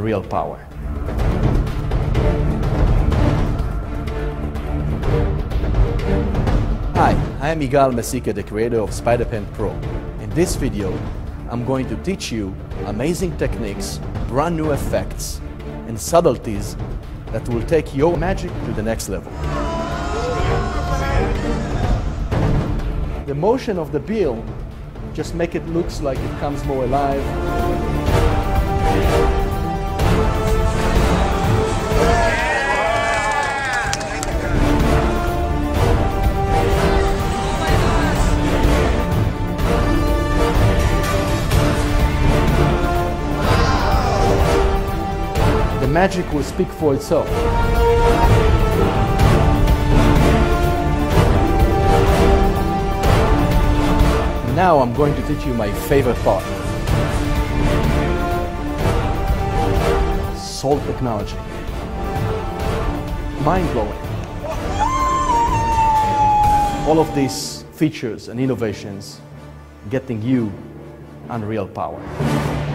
real power. Hi, I am Yigal Mesika, the creator of SpiderPen Pro. In this video, I'm going to teach you amazing techniques, brand new effects, and subtleties that will take your magic to the next level. The motion of the wheel just make it looks like it comes more alive. The magic will speak for itself. Now I'm going to teach you my favorite part. Soul technology. Mind-blowing. All of these features and innovations getting you unreal power.